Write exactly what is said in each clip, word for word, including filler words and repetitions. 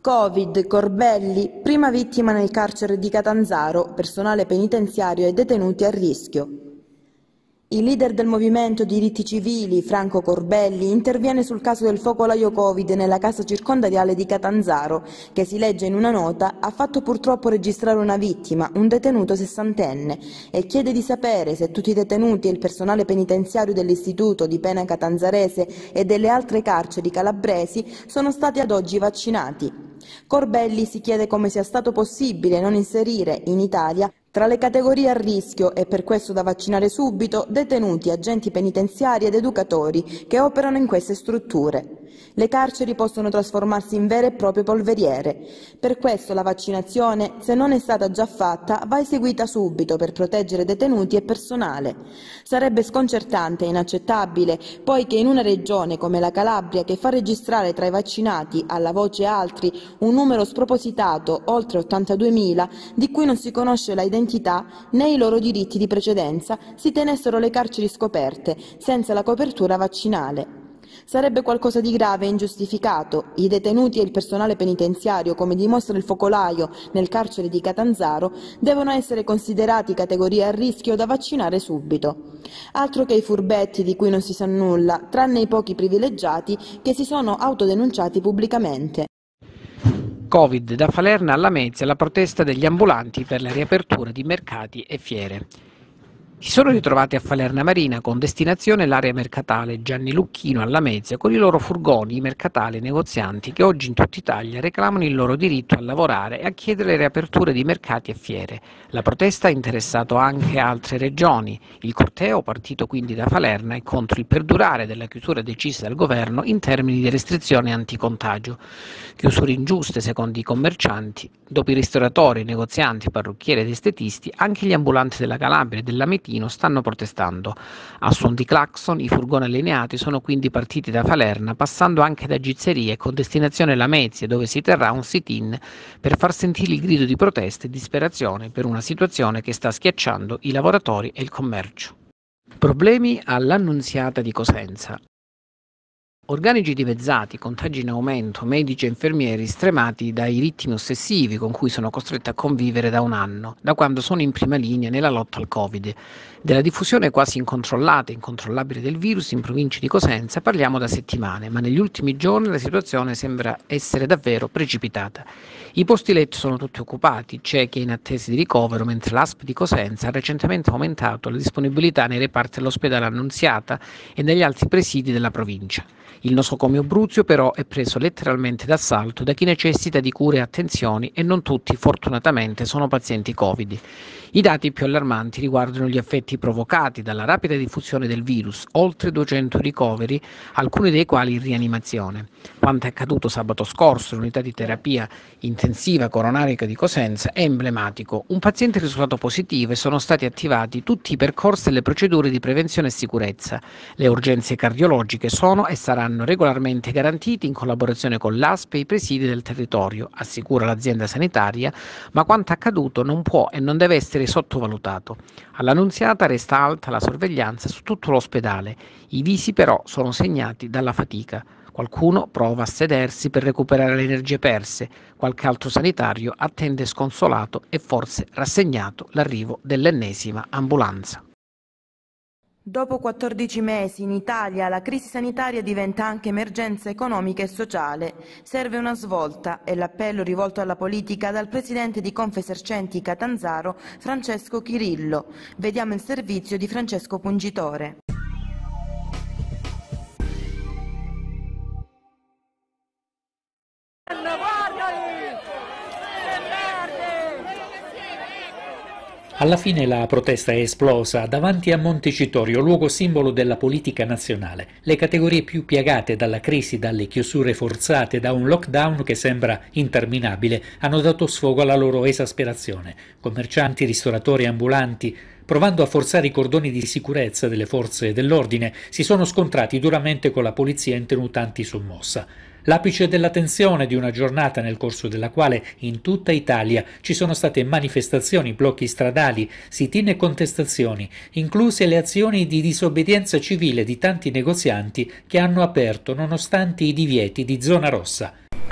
Covid, Corbelli, prima vittima nel carcere di Catanzaro, personale penitenziario e detenuti a rischio. Il leader del movimento diritti civili, Franco Corbelli, interviene sul caso del focolaio Covid nella casa circondariale di Catanzaro, che si legge in una nota ha fatto purtroppo registrare una vittima, un detenuto sessantenne, e chiede di sapere se tutti i detenuti e il personale penitenziario dell'istituto di pena catanzarese e delle altre carceri calabresi sono stati ad oggi vaccinati. Corbelli si chiede come sia stato possibile non inserire in Italia tra le categorie a rischio e per questo da vaccinare subito detenuti, agenti penitenziari ed educatori che operano in queste strutture. Le carceri possono trasformarsi in vere e proprie polveriere. Per questo la vaccinazione, se non è stata già fatta, va eseguita subito per proteggere detenuti e personale. Sarebbe sconcertante e inaccettabile, poiché in una regione come la Calabria, che fa registrare tra i vaccinati, alla voce altri, un numero spropositato, oltre ottantaduemila, di cui non si conosce la identità né i loro diritti di precedenza, si tenessero le carceri scoperte, senza la copertura vaccinale. Sarebbe qualcosa di grave e ingiustificato. I detenuti e il personale penitenziario, come dimostra il focolaio nel carcere di Catanzaro, devono essere considerati categorie a rischio da vaccinare subito. Altro che i furbetti di cui non si sa nulla, tranne i pochi privilegiati che si sono autodenunciati pubblicamente. Covid, da Falerna alla Lamezia, la protesta degli ambulanti per la riapertura di mercati e fiere. Si sono ritrovati a Falerna Marina con destinazione l'area mercatale Gianni Lucchino a Lamezia con i loro furgoni, i mercatali e i negozianti che oggi in tutta Italia reclamano il loro diritto a lavorare e a chiedere le riaperture di mercati e fiere. La protesta ha interessato anche altre regioni. Il corteo, partito quindi da Falerna, è contro il perdurare della chiusura decisa dal governo in termini di restrizione anticontagio. Chiusure ingiuste secondo i commercianti. Dopo i ristoratori, i negozianti, i parrucchieri ed estetisti, anche gli ambulanti della Calabria e dell'Ametino stanno protestando. A suon di clacson i furgoni allineati sono quindi partiti da Falerna, passando anche da Gizzerie con destinazione Lamezia, dove si terrà un sit-in per far sentire il grido di protesta e disperazione per una situazione che sta schiacciando i lavoratori e il commercio. Problemi all'Annunziata di Cosenza. Organici dimezzati, contagi in aumento, medici e infermieri stremati dai ritmi ossessivi con cui sono costretti a convivere da un anno, da quando sono in prima linea nella lotta al Covid. Della diffusione quasi incontrollata e incontrollabile del virus in provincia di Cosenza parliamo da settimane, ma negli ultimi giorni la situazione sembra essere davvero precipitata. I posti letto sono tutti occupati, c'è chi è in attesa di ricovero, mentre l'A S P di Cosenza ha recentemente aumentato la disponibilità nei reparti dell'ospedale Annunziata e negli altri presidi della provincia. Il nosocomio Bruzio però è preso letteralmente d'assalto da chi necessita di cure e attenzioni e non tutti fortunatamente sono pazienti Covid. I dati più allarmanti riguardano gli effetti provocati dalla rapida diffusione del virus, oltre duecento ricoveri, alcuni dei quali in rianimazione. Quanto è accaduto sabato scorso all'unità di terapia intensiva coronarica di Cosenza è emblematico. Un paziente è risultato positivo e sono stati attivati tutti i percorsi e le procedure di prevenzione e sicurezza. Le urgenze cardiologiche sono e saranno regolarmente garantiti in collaborazione con l'A S P e i presidi del territorio, assicura l'azienda sanitaria, ma quanto accaduto non può e non deve essere sottovalutato. All'Annunziata resta alta la sorveglianza su tutto l'ospedale, i visi però sono segnati dalla fatica. Qualcuno prova a sedersi per recuperare le energie perse, qualche altro sanitario attende sconsolato e forse rassegnato l'arrivo dell'ennesima ambulanza. Dopo quattordici mesi in Italia la crisi sanitaria diventa anche emergenza economica e sociale. Serve una svolta, è l'appello rivolto alla politica dal presidente di Confesercenti Catanzaro, Francesco Chirillo. Vediamo il servizio di Francesco Pungitore. Alla fine la protesta è esplosa davanti a Montecitorio, luogo simbolo della politica nazionale. Le categorie più piagate dalla crisi, dalle chiusure forzate, da un lockdown che sembra interminabile, hanno dato sfogo alla loro esasperazione. Commercianti, ristoratori, ambulanti, provando a forzare i cordoni di sicurezza delle forze dell'ordine, si sono scontrati duramente con la polizia in tenutanti sommossa. L'apice della tensione di una giornata nel corso della quale in tutta Italia ci sono state manifestazioni, blocchi stradali, sit-in e contestazioni, incluse le azioni di disobbedienza civile di tanti negozianti che hanno aperto nonostante i divieti di zona rossa.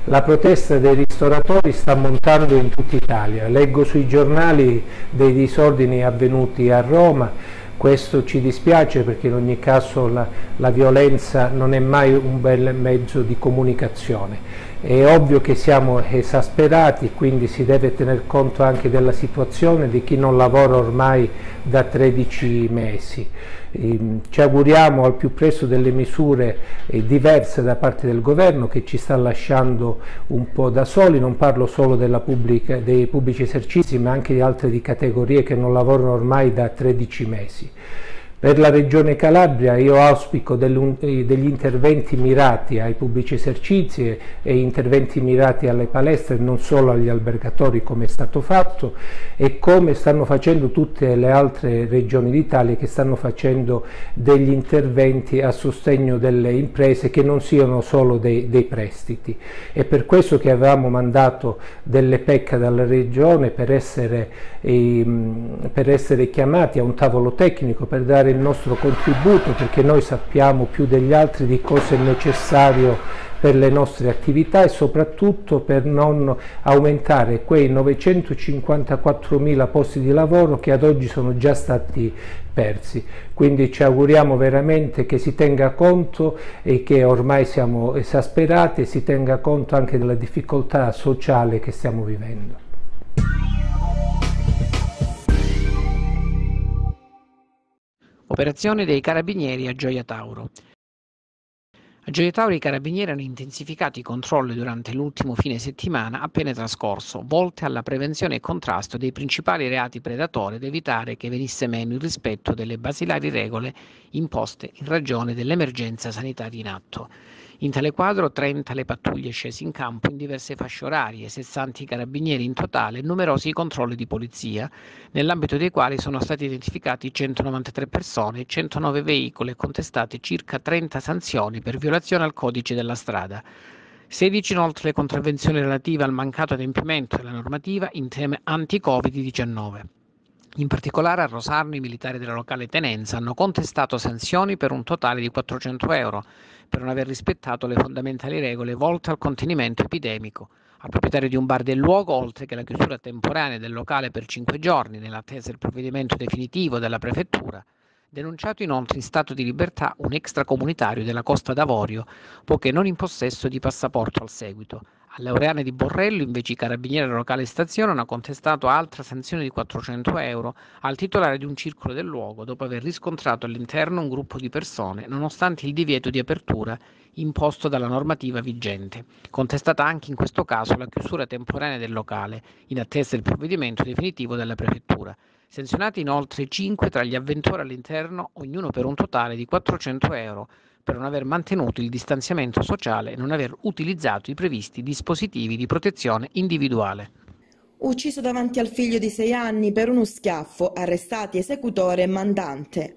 La protesta dei ristoratori sta montando in tutta Italia. Leggo sui giornali dei disordini avvenuti a Roma. Questo ci dispiace perché in ogni caso la, la violenza non è mai un bel mezzo di comunicazione. È ovvio che siamo esasperati, quindi si deve tener conto anche della situazione di chi non lavora ormai da tredici mesi. Ehm, ci auguriamo al più presto delle misure eh, diverse da parte del governo, che ci sta lasciando un po' da soli. Non parlo solo della pubblica, dei pubblici esercizi, ma anche di altre di categorie che non lavorano ormai da tredici mesi. Per la Regione Calabria io auspico degli interventi mirati ai pubblici esercizi e, e interventi mirati alle palestre, non solo agli albergatori come è stato fatto e come stanno facendo tutte le altre regioni d'Italia, che stanno facendo degli interventi a sostegno delle imprese che non siano solo dei, dei prestiti. È per questo che avevamo mandato delle P E C dalla Regione per essere, eh, per essere chiamati a un tavolo tecnico per dare il nostro contributo, perché noi sappiamo più degli altri di cosa è necessario per le nostre attività e soprattutto per non aumentare quei novecentocinquantaquattromila posti di lavoro che ad oggi sono già stati persi. Quindi ci auguriamo veramente che si tenga conto, e che ormai siamo esasperati, e si tenga conto anche della difficoltà sociale che stiamo vivendo. Operazione dei Carabinieri a Gioia Tauro. A Gioia Tauro i Carabinieri hanno intensificato i controlli durante l'ultimo fine settimana appena trascorso, volte alla prevenzione e contrasto dei principali reati predatori ed evitare che venisse meno il rispetto delle basilari regole imposte in ragione dell'emergenza sanitaria in atto. In tale quadro trenta le pattuglie scese in campo in diverse fasce orarie, sessanta i carabinieri in totale e numerosi controlli di polizia, nell'ambito dei quali sono stati identificati centonovantatré persone e centonove veicoli e contestate circa trenta sanzioni per violazione al codice della strada. sedici inoltre le contravvenzioni relative al mancato adempimento della normativa in tema anti-Covid diciannove. In particolare a Rosarno i militari della locale tenenza hanno contestato sanzioni per un totale di quattrocento euro per non aver rispettato le fondamentali regole volte al contenimento epidemico. Al proprietario di un bar del luogo, oltre che la chiusura temporanea del locale per cinque giorni nell'attesa del provvedimento definitivo della prefettura, denunciato inoltre in stato di libertà un extracomunitario della Costa d'Avorio, poiché non in possesso di passaporto al seguito. A Laureane di Borrello invece i carabinieri della locale stazione hanno contestato altra sanzione di quattrocento euro al titolare di un circolo del luogo dopo aver riscontrato all'interno un gruppo di persone nonostante il divieto di apertura imposto dalla normativa vigente. Contestata anche in questo caso la chiusura temporanea del locale in attesa del provvedimento definitivo della prefettura. Sanzionati inoltre cinque tra gli avventori all'interno, ognuno per un totale di quattrocento euro, per non aver mantenuto il distanziamento sociale e non aver utilizzato i previsti dispositivi di protezione individuale. Ucciso davanti al figlio di sei anni per uno schiaffo, arrestati esecutore e mandante.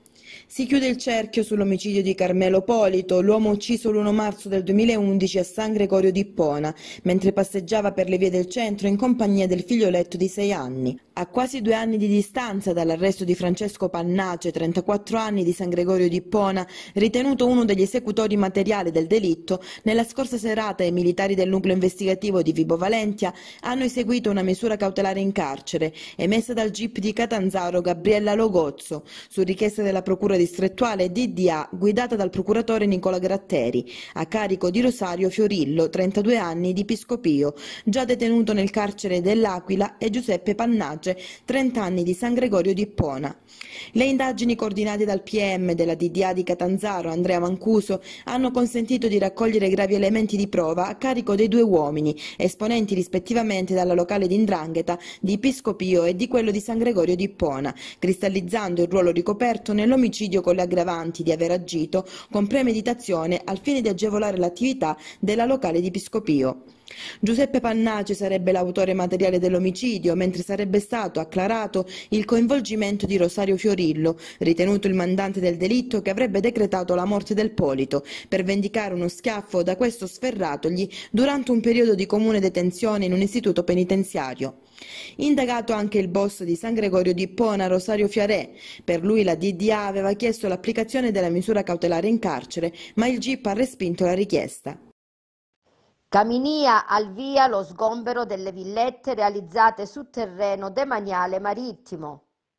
Si chiude il cerchio sull'omicidio di Carmelo Polito, l'uomo ucciso l'primo marzo del duemilaundici a San Gregorio di Ippona, mentre passeggiava per le vie del centro in compagnia del figlioletto di sei anni. A quasi due anni di distanza dall'arresto di Francesco Pannace, trentaquattro anni, di San Gregorio di Ippona, ritenuto uno degli esecutori materiali del delitto, nella scorsa serata i militari del nucleo investigativo di Vibo Valentia hanno eseguito una misura cautelare in carcere, emessa dal G I P di Catanzaro Gabriella Logozzo, su richiesta della Procura distrettuale D D A guidata dal procuratore Nicola Gratteri, a carico di Rosario Fiorillo, trentadue anni, di Piscopio, già detenuto nel carcere dell'Aquila, e Giuseppe Pannace, trenta anni, di San Gregorio di Ippona. Le indagini coordinate dal P M della D D A di Catanzaro, Andrea Mancuso, hanno consentito di raccogliere gravi elementi di prova a carico dei due uomini, esponenti rispettivamente dalla locale di 'ndrangheta di Piscopio e di quello di San Gregorio di Ippona, cristallizzando il ruolo ricoperto nell'omicidio con le aggravanti di aver agito con premeditazione al fine di agevolare l'attività della locale di Piscopio. Giuseppe Pannace sarebbe l'autore materiale dell'omicidio, mentre sarebbe stato acclarato il coinvolgimento di Rosario Fiorillo, ritenuto il mandante del delitto che avrebbe decretato la morte del Polito, per vendicare uno schiaffo da questo sferratogli durante un periodo di comune detenzione in un istituto penitenziario. Indagato anche il boss di San Gregorio di Ippona, Rosario Fiarè. Per lui la D D A aveva chiesto l'applicazione della misura cautelare in carcere, ma il G I P ha respinto la richiesta. Caminia al via lo sgombero delle villette realizzate su terreno demaniale marittimo.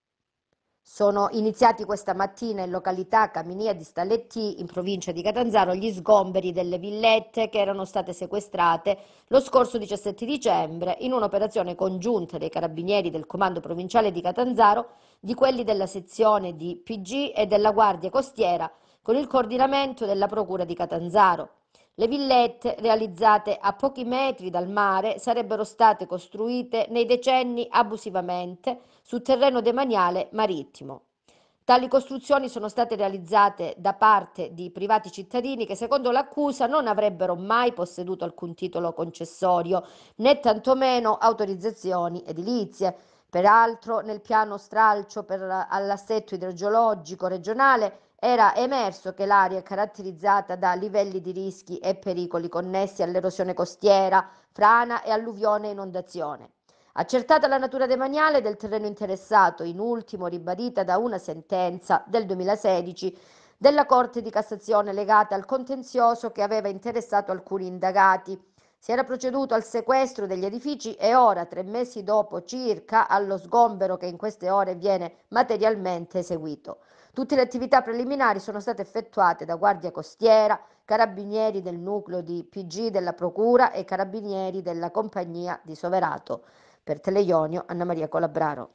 Sono iniziati questa mattina in località Caminia di Stalettì, in provincia di Catanzaro, gli sgomberi delle villette che erano state sequestrate lo scorso diciassette dicembre in un'operazione congiunta dei carabinieri del Comando Provinciale di Catanzaro, di quelli della sezione di P G e della Guardia Costiera, con il coordinamento della Procura di Catanzaro. Le villette, realizzate a pochi metri dal mare, sarebbero state costruite nei decenni abusivamente su terreno demaniale marittimo. Tali costruzioni sono state realizzate da parte di privati cittadini che, secondo l'accusa, non avrebbero mai posseduto alcun titolo concessorio, né tantomeno autorizzazioni edilizie. Peraltro, nel piano stralcio per all'assetto idrogeologico regionale era emerso che l'area è caratterizzata da livelli di rischi e pericoli connessi all'erosione costiera, frana e alluvione e inondazione. Accertata la natura demaniale del terreno interessato, in ultimo ribadita da una sentenza del duemilasedici della Corte di Cassazione legata al contenzioso che aveva interessato alcuni indagati, si era proceduto al sequestro degli edifici e ora, tre mesi dopo circa, allo sgombero che in queste ore viene materialmente eseguito. Tutte le attività preliminari sono state effettuate da Guardia Costiera, carabinieri del nucleo di P G della Procura e carabinieri della Compagnia di Soverato. Per Teleionio, Anna Maria Colabraro.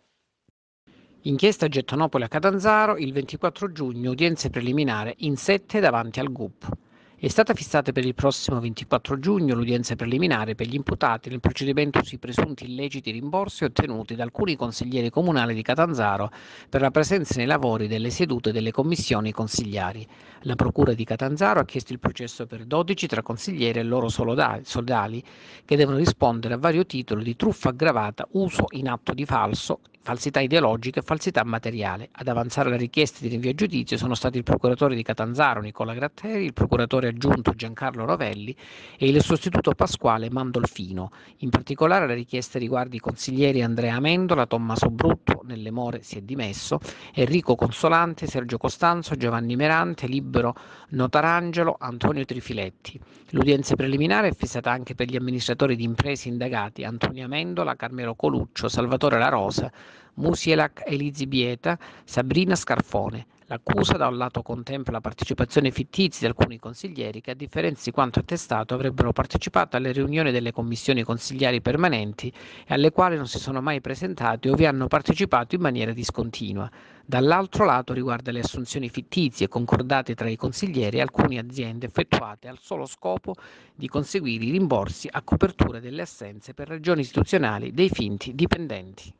Inchiesta Gettonopoli a Catanzaro, il ventiquattro giugno, udienze preliminari in sette davanti al G U P. È stata fissata per il prossimo ventiquattro giugno l'udienza preliminare per gli imputati nel procedimento sui presunti illeciti rimborsi ottenuti da alcuni consiglieri comunali di Catanzaro per la presenza nei lavori delle sedute delle commissioni consigliari. La Procura di Catanzaro ha chiesto il processo per dodici tra consiglieri e loro sodali che devono rispondere a vario titolo di truffa aggravata, uso in atto di falso, falsità ideologica e falsità materiale. Ad avanzare la richiesta di rinvio a giudizio sono stati il procuratore di Catanzaro Nicola Gratteri, il procuratore aggiunto Giancarlo Rovelli e il sostituto Pasquale Mandolfino. In particolare la richiesta riguarda i consiglieri Andrea Amendola, Tommaso Brutto, nelle more si è dimesso, Enrico Consolante, Sergio Costanzo, Giovanni Merante, Libero Notarangelo, Antonio Trifiletti. L'udienza preliminare è fissata anche per gli amministratori di imprese indagati Antonio Amendola, Carmelo Coluccio, Salvatore La Rosa, Musielac Elisi Bieta, Sabrina Scarfone. L'accusa da un lato contempla la partecipazione fittizia di alcuni consiglieri che, a differenza di quanto attestato, avrebbero partecipato alle riunioni delle commissioni consigliari permanenti e alle quali non si sono mai presentati o vi hanno partecipato in maniera discontinua. Dall'altro lato riguarda le assunzioni fittizie concordate tra i consiglieri e alcune aziende effettuate al solo scopo di conseguire i rimborsi a copertura delle assenze per ragioni istituzionali dei finti dipendenti.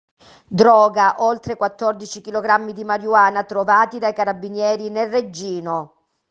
Droga, oltre quattordici chilogrammi di marijuana trovati dai carabinieri nel Reggino.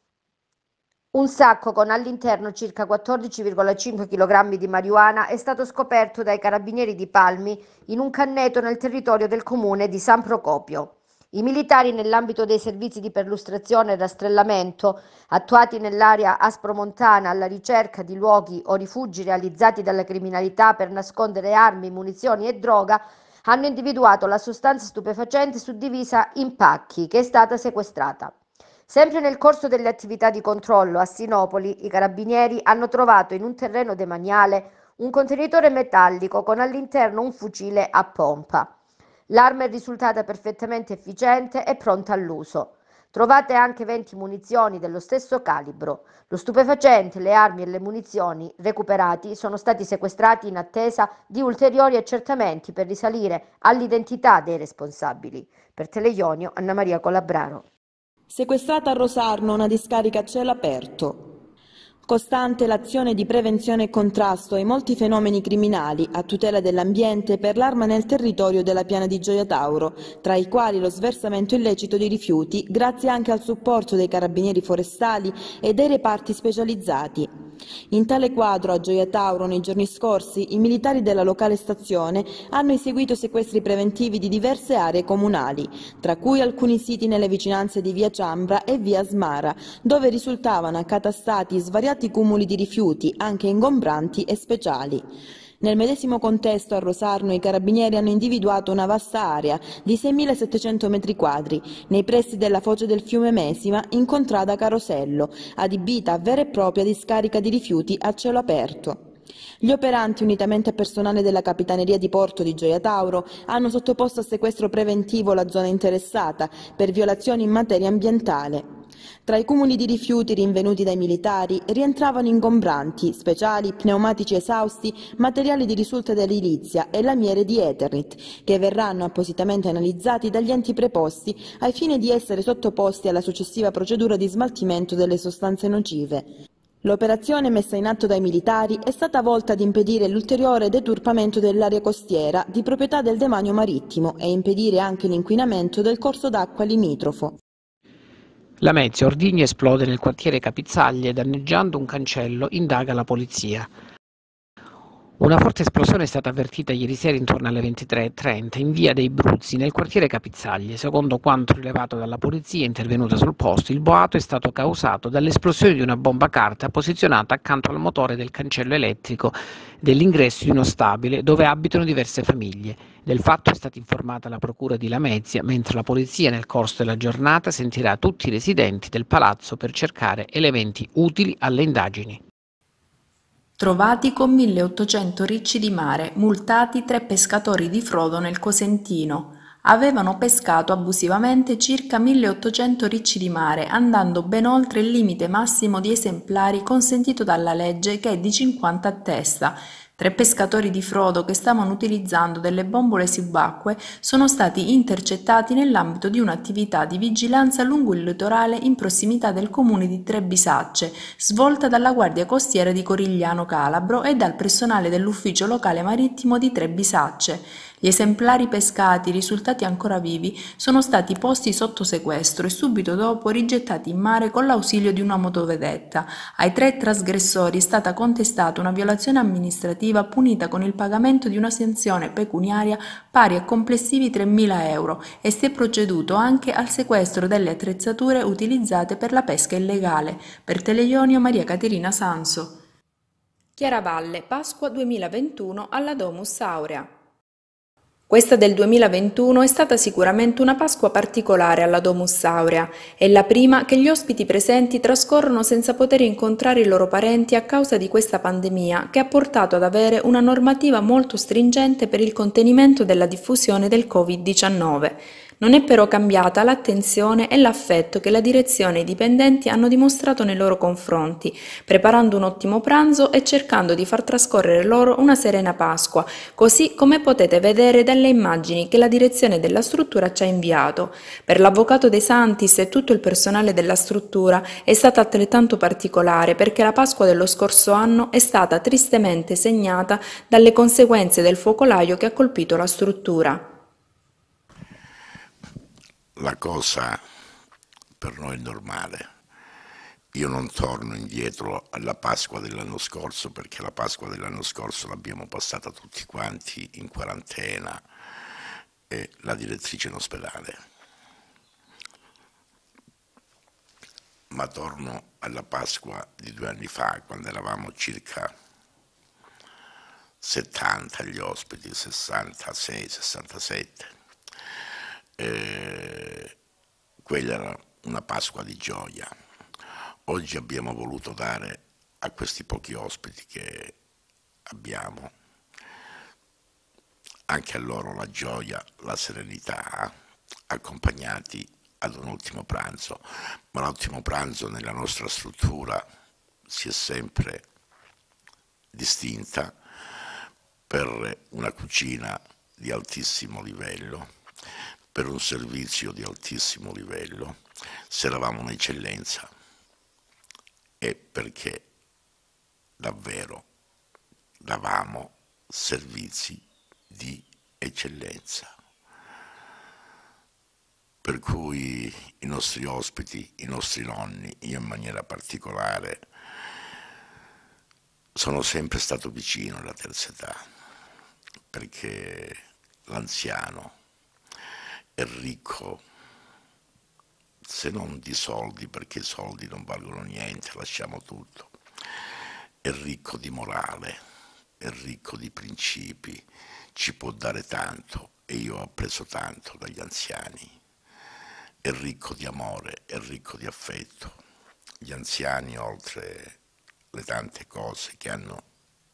Un sacco con all'interno circa quattordici virgola cinque chilogrammi di marijuana è stato scoperto dai carabinieri di Palmi in un canneto nel territorio del comune di San Procopio. I militari, nell'ambito dei servizi di perlustrazione e rastrellamento attuati nell'area aspromontana alla ricerca di luoghi o rifugi realizzati dalla criminalità per nascondere armi, munizioni e droga, hanno individuato la sostanza stupefacente suddivisa in pacchi che è stata sequestrata. Sempre nel corso delle attività di controllo a Sinopoli, i carabinieri hanno trovato in un terreno demaniale un contenitore metallico con all'interno un fucile a pompa. L'arma è risultata perfettamente efficiente e pronta all'uso. Trovate anche venti munizioni dello stesso calibro. Lo stupefacente, le armi e le munizioni recuperati sono stati sequestrati in attesa di ulteriori accertamenti per risalire all'identità dei responsabili. Per Teleionio, Anna Maria Colabraro. Sequestrata a Rosarno una discarica a cielo aperto. Costante l'azione di prevenzione e contrasto ai molti fenomeni criminali a tutela dell'ambiente per l'arma nel territorio della piana di Gioia Tauro, tra i quali lo sversamento illecito di rifiuti, grazie anche al supporto dei carabinieri forestali e dei reparti specializzati. In tale quadro a Gioia Tauro nei giorni scorsi i militari della locale stazione hanno eseguito sequestri preventivi di diverse aree comunali, tra cui alcuni siti nelle vicinanze di via Ciambra e via Smara, dove risultavano accatastati svariati cumuli di rifiuti, anche ingombranti e speciali. Nel medesimo contesto a Rosarno i carabinieri hanno individuato una vasta area di seimilasettecento metri quadri nei pressi della foce del fiume Mesima in contrada Carosello, adibita a vera e propria discarica di rifiuti a cielo aperto. Gli operanti, unitamente a personale della Capitaneria di Porto di Gioia Tauro, hanno sottoposto a sequestro preventivo la zona interessata per violazioni in materia ambientale. Tra i cumuli di rifiuti rinvenuti dai militari rientravano ingombranti, speciali, pneumatici esausti, materiali di risulta dell'edilizia e lamiere di Eternit, che verranno appositamente analizzati dagli enti preposti ai fini di essere sottoposti alla successiva procedura di smaltimento delle sostanze nocive. L'operazione messa in atto dai militari è stata volta ad impedire l'ulteriore deturpamento dell'area costiera di proprietà del demanio marittimo e impedire anche l'inquinamento del corso d'acqua limitrofo. Lamezia, ordigno esplode nel quartiere Capizzaglie danneggiando un cancello, indaga la polizia. Una forte esplosione è stata avvertita ieri sera intorno alle ventitré e trenta in via dei Bruzzi nel quartiere Capizzaglie. Secondo quanto rilevato dalla polizia intervenuta sul posto, il boato è stato causato dall'esplosione di una bomba carta posizionata accanto al motore del cancello elettrico dell'ingresso di uno stabile dove abitano diverse famiglie. Del fatto è stata informata la procura di Lamezia, mentre la polizia nel corso della giornata sentirà tutti i residenti del palazzo per cercare elementi utili alle indagini. Trovati con milleottocento ricci di mare, multati tre pescatori di frodo nel Cosentino. Avevano pescato abusivamente circa milleottocento ricci di mare, andando ben oltre il limite massimo di esemplari consentito dalla legge, che è di cinquanta a testa. Tre pescatori di frodo che stavano utilizzando delle bombole subacquee sono stati intercettati nell'ambito di un'attività di vigilanza lungo il litorale in prossimità del comune di Trebisacce, svolta dalla Guardia Costiera di Corigliano Calabro e dal personale dell'ufficio locale marittimo di Trebisacce. Gli esemplari pescati, risultati ancora vivi, sono stati posti sotto sequestro e subito dopo rigettati in mare con l'ausilio di una motovedetta. Ai tre trasgressori è stata contestata una violazione amministrativa punita con il pagamento di una sanzione pecuniaria pari a complessivi tremila euro e si è proceduto anche al sequestro delle attrezzature utilizzate per la pesca illegale. Per Teleionio, Maria Caterina Sanso. Chiaravalle, Pasqua duemilaventuno alla Domus Aurea. Questa del duemilaventuno è stata sicuramente una Pasqua particolare alla Domus Aurea. È la prima che gli ospiti presenti trascorrono senza poter incontrare i loro parenti a causa di questa pandemia, che ha portato ad avere una normativa molto stringente per il contenimento della diffusione del covid diciannove. Non è però cambiata l'attenzione e l'affetto che la direzione e i dipendenti hanno dimostrato nei loro confronti, preparando un ottimo pranzo e cercando di far trascorrere loro una serena Pasqua, così come potete vedere dalle immagini che la direzione della struttura ci ha inviato. Per l'avvocato De Santis e tutto il personale della struttura è stata altrettanto particolare, perché la Pasqua dello scorso anno è stata tristemente segnata dalle conseguenze del focolaio che ha colpito la struttura. La cosa per noi è normale. Io non torno indietro alla Pasqua dell'anno scorso, perché la Pasqua dell'anno scorso l'abbiamo passata tutti quanti in quarantena e la direttrice in ospedale. Ma torno alla Pasqua di due anni fa, quando eravamo circa settanta gli ospiti, sessantasei, sessantasette. Eh, quella era una Pasqua di gioia. Oggi abbiamo voluto dare a questi pochi ospiti che abbiamo anche a loro la gioia, la serenità, accompagnati ad un ultimo pranzo. Ma l'ultimo pranzo nella nostra struttura si è sempre distinta per una cucina di altissimo livello, per un servizio di altissimo livello, se eravamo un'eccellenza, e perché davvero davamo servizi di eccellenza. Per cui i nostri ospiti, i nostri nonni, io in maniera particolare, sono sempre stato vicino alla terza età, perché l'anziano è ricco, se non di soldi, perché i soldi non valgono niente, lasciamo tutto, è ricco di morale, è ricco di principi, ci può dare tanto e io ho appreso tanto dagli anziani. È ricco di amore, è ricco di affetto. Gli anziani, oltre le tante cose che hanno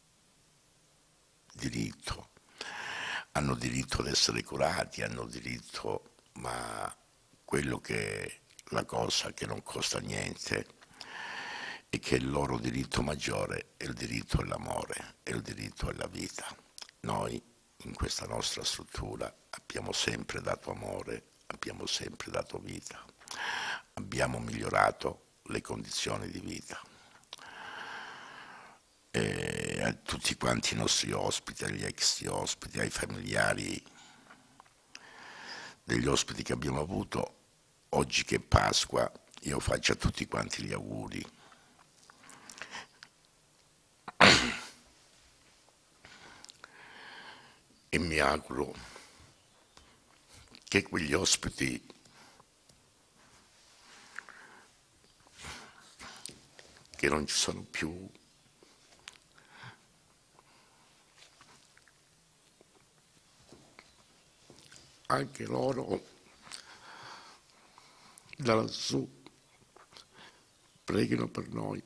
diritto, hanno diritto ad essere curati, hanno diritto, ma quello che è la cosa che non costa niente e che è il loro diritto maggiore è il diritto all'amore, è il diritto alla vita. Noi in questa nostra struttura abbiamo sempre dato amore, abbiamo sempre dato vita, abbiamo migliorato le condizioni di vita. E a tutti quanti i nostri ospiti, agli ex ospiti, ai familiari degli ospiti che abbiamo avuto, oggi che è Pasqua, io faccio a tutti quanti gli auguri. E mi auguro che quegli ospiti che non ci sono più anche loro da lassù preghino per noi.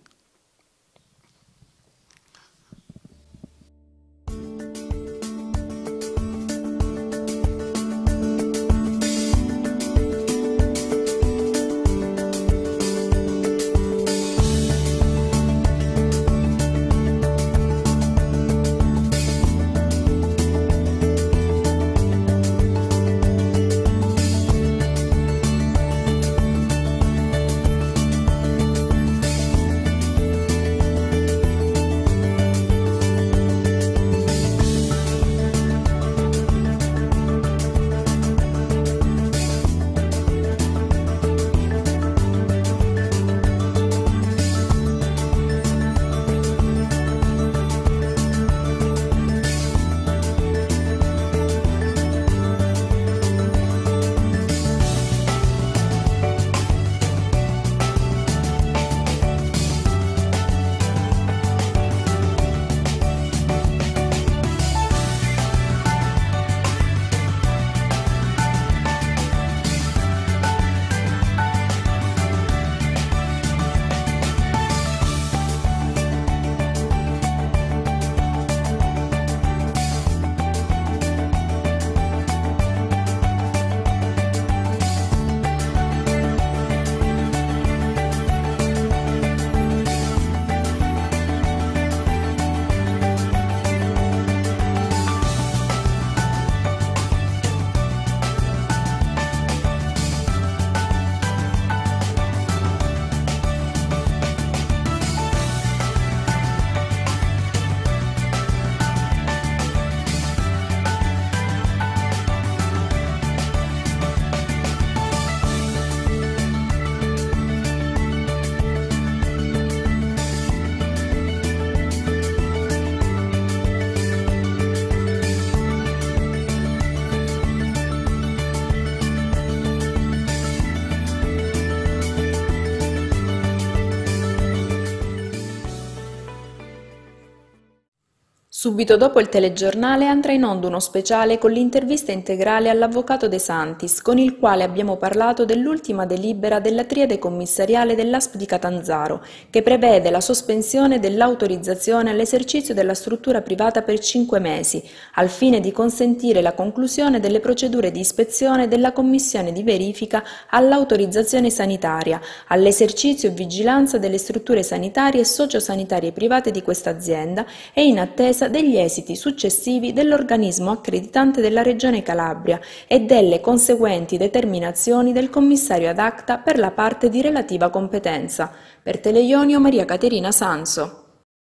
Subito dopo il telegiornale andrà in onda uno speciale con l'intervista integrale all'avvocato De Santis, con il quale abbiamo parlato dell'ultima delibera della triade commissariale dell'A S P di Catanzaro, che prevede la sospensione dell'autorizzazione all'esercizio della struttura privata per cinque mesi, al fine di consentire la conclusione delle procedure di ispezione della commissione di verifica all'autorizzazione sanitaria, all'esercizio e vigilanza delle strutture sanitarie e sociosanitarie private di questa azienda e in attesa degli esiti successivi dell'organismo accreditante della Regione Calabria e delle conseguenti determinazioni del commissario ad acta per la parte di relativa competenza. Per Teleionio, Maria Caterina Sanso.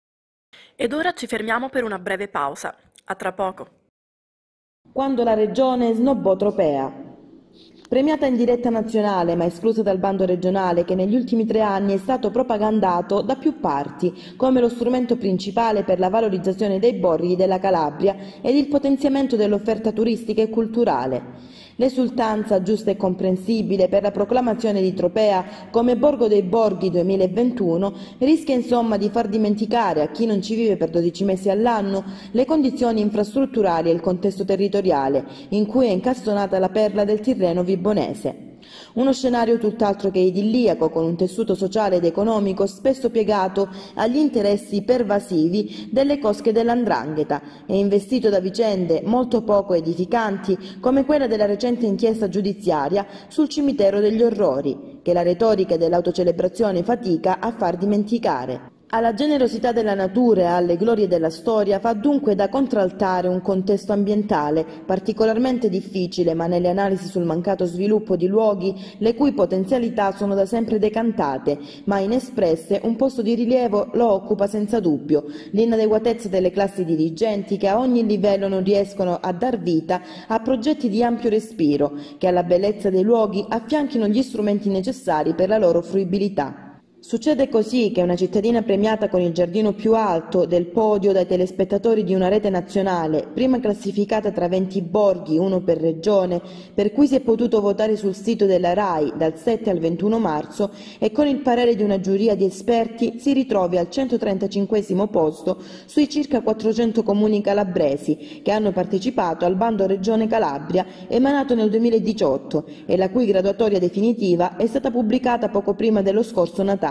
Ed ora ci fermiamo per una breve pausa. A tra poco. Quando la Regione snobbò Tropea. Premiata in diretta nazionale ma esclusa dal bando regionale, che negli ultimi tre anni è stato propagandato da più parti come lo strumento principale per la valorizzazione dei borghi della Calabria ed il potenziamento dell'offerta turistica e culturale. L'esultanza giusta e comprensibile per la proclamazione di Tropea come Borgo dei Borghi duemilaventuno rischia insomma di far dimenticare a chi non ci vive per dodici mesi all'anno le condizioni infrastrutturali e il contesto territoriale in cui è incastonata la perla del Tirreno vibonese. Uno scenario tutt'altro che idilliaco, con un tessuto sociale ed economico spesso piegato agli interessi pervasivi delle cosche dell'Andrangheta e investito da vicende molto poco edificanti come quella della recente inchiesta giudiziaria sul cimitero degli orrori, che la retorica dell'autocelebrazione fatica a far dimenticare. Alla generosità della natura e alle glorie della storia fa dunque da contraltare un contesto ambientale particolarmente difficile, ma nelle analisi sul mancato sviluppo di luoghi le cui potenzialità sono da sempre decantate, ma inespresse, un posto di rilievo lo occupa senza dubbio l'inadeguatezza delle classi dirigenti che a ogni livello non riescono a dar vita a progetti di ampio respiro che alla bellezza dei luoghi affianchino gli strumenti necessari per la loro fruibilità. Succede così che una cittadina premiata con il giardino più alto del podio dai telespettatori di una rete nazionale, prima classificata tra venti borghi, uno per regione, per cui si è potuto votare sul sito della RAI dal sette al ventuno marzo e con il parere di una giuria di esperti si ritrovi al centotrentacinquesimo posto sui circa quattrocento comuni calabresi che hanno partecipato al bando Regione Calabria emanato nel duemiladiciotto e la cui graduatoria definitiva è stata pubblicata poco prima dello scorso Natale.